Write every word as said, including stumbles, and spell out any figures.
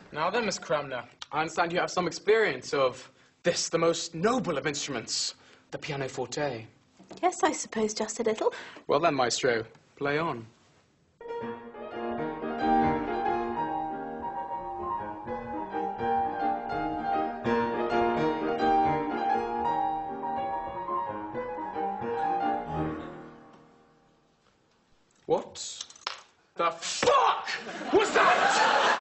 Now then, Miss Cramner, I understand you have some experience of this, the most noble of instruments, the pianoforte. Yes, I suppose just a little. Well then, maestro, play on. What the fuck was that?